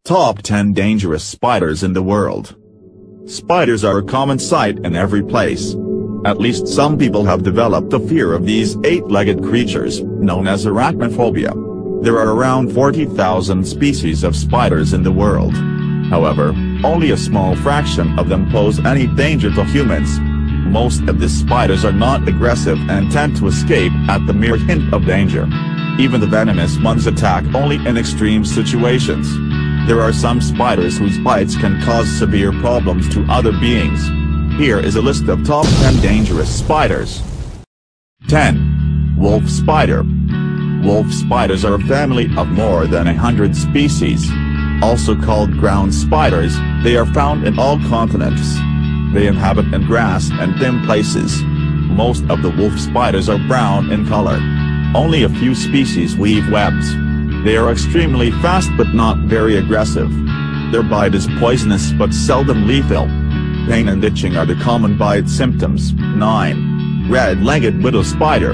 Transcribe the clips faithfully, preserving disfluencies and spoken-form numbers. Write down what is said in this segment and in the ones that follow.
Top ten Dangerous Spiders in the World. Spiders are a common sight in every place. At least some people have developed a fear of these eight-legged creatures, known as arachnophobia. There are around forty thousand species of spiders in the world. However, only a small fraction of them pose any danger to humans. Most of these spiders are not aggressive and tend to escape at the mere hint of danger. Even the venomous ones attack only in extreme situations. There are some spiders whose bites can cause severe problems to other beings. Here is a list of top ten dangerous spiders. ten. Wolf spider. Wolf spiders are a family of more than a hundred species. Also called ground spiders, they are found in all continents. They inhabit in grass and dim places. Most of the wolf spiders are brown in color. Only a few species weave webs. They are extremely fast but not very aggressive. Their bite is poisonous but seldom lethal. Pain and itching are the common bite symptoms. nine. Red-legged widow spider.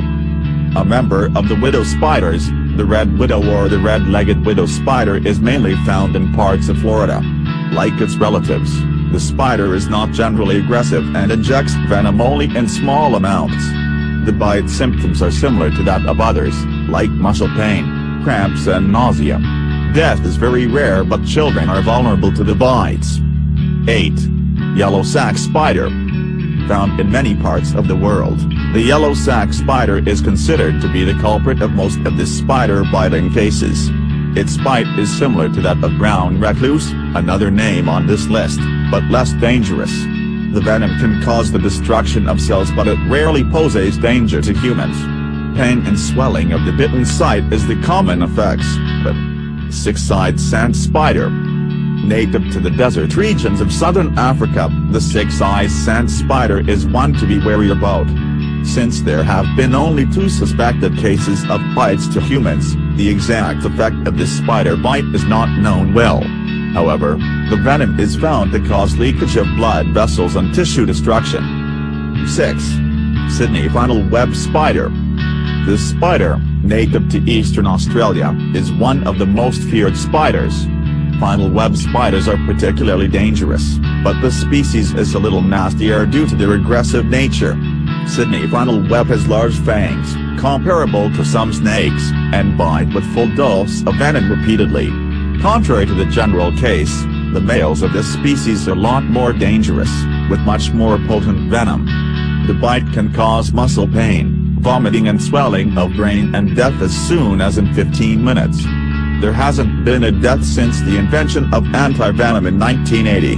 A member of the widow spiders, the red widow or the red-legged widow spider is mainly found in parts of Florida. Like its relatives, the spider is not generally aggressive and injects venom only in small amounts. The bite symptoms are similar to that of others, like muscle pain, cramps and nausea. Death is very rare but children are vulnerable to the bites. eight. Yellow sac spider. Found in many parts of the world, the yellow sac spider is considered to be the culprit of most of the spider biting cases. Its bite is similar to that of brown recluse, another name on this list, but less dangerous. The venom can cause the destruction of cells but it rarely poses danger to humans. Pain and swelling of the bitten site is the common effects, but six-eyed sand spider. Native to the desert regions of southern Africa, the six-eyed sand spider is one to be wary about. Since there have been only two suspected cases of bites to humans, the exact effect of this spider bite is not known well. However, the venom is found to cause leakage of blood vessels and tissue destruction. six. Sydney funnel web spider. This spider, native to eastern Australia, is one of the most feared spiders. Funnel web spiders are particularly dangerous, but the species is a little nastier due to their aggressive nature. Sydney funnel web has large fangs, comparable to some snakes, and bite with full dose of venom repeatedly. Contrary to the general case, the males of this species are a lot more dangerous, with much more potent venom. The bite can cause muscle pain, vomiting and swelling of brain and death as soon as in fifteen minutes. There hasn't been a death since the invention of anti-venom in nineteen eighty.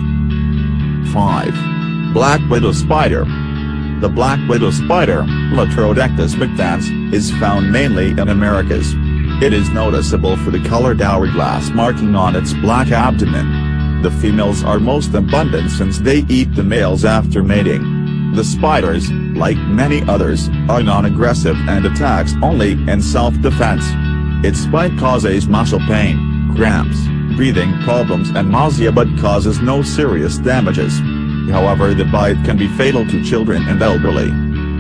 five. Black widow spider. The black widow spider, Latrodectus mictans, is found mainly in Americas. It is noticeable for the colored hourglass marking on its black abdomen. The females are most abundant since they eat the males after mating. The spiders, like many others, are non-aggressive and attacks only in self-defense. Its bite causes muscle pain, cramps, breathing problems and nausea but causes no serious damages. However, the bite can be fatal to children and elderly.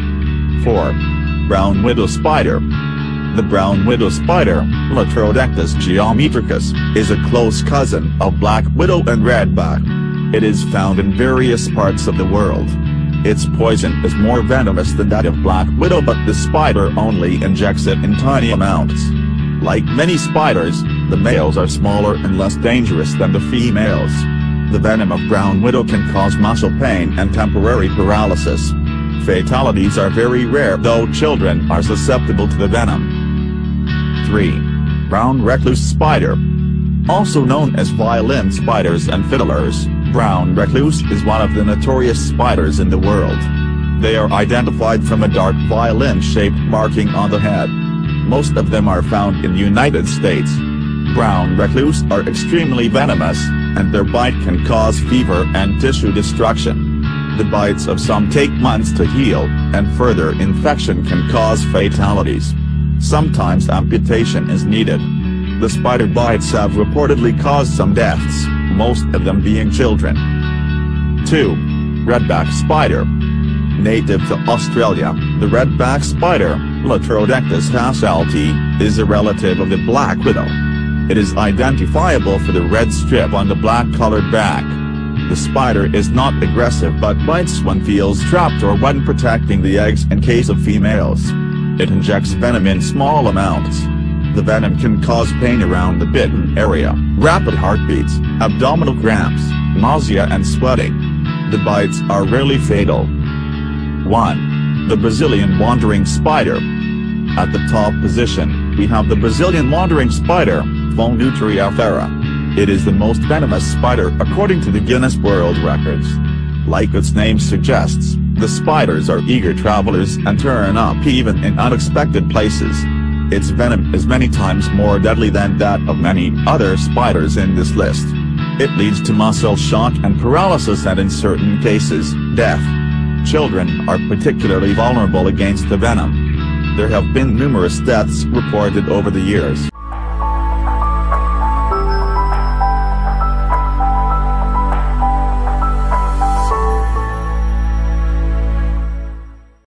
four. Brown widow spider. The brown widow spider, Latrodectus geometricus, is a close cousin of black widow and redback. It is found in various parts of the world. Its poison is more venomous than that of black widow but the spider only injects it in tiny amounts. Like many spiders, the males are smaller and less dangerous than the females. The venom of brown widow can cause muscle pain and temporary paralysis. Fatalities are very rare though children are susceptible to the venom. three. Brown recluse spider. Also known as violin spiders and fiddlers, brown recluse is one of the notorious spiders in the world. They are identified from a dark violin-shaped marking on the head. Most of them are found in the United States. Brown recluse are extremely venomous, and their bite can cause fever and tissue destruction. The bites of some take months to heal, and further infection can cause fatalities. Sometimes amputation is needed. The spider bites have reportedly caused some deaths, most of them being children. two. Redback spider. Native to Australia, the redback spider, Latrodectus hasselti, is a relative of the black widow. It is identifiable for the red strip on the black-colored back. The spider is not aggressive but bites when feels trapped or when protecting the eggs in case of females. It injects venom in small amounts. The venom can cause pain around the bitten area, rapid heartbeats, abdominal cramps, nausea and sweating. The bites are rarely fatal. one. The Brazilian wandering spider. At the top position, we have the Brazilian wandering spider, Phoneutria. It is the most venomous spider according to the Guinness World Records. Like its name suggests, the spiders are eager travelers and turn up even in unexpected places. Its venom is many times more deadly than that of many other spiders in this list. It leads to muscle shock and paralysis and in certain cases, death. Children are particularly vulnerable against the venom. There have been numerous deaths reported over the years.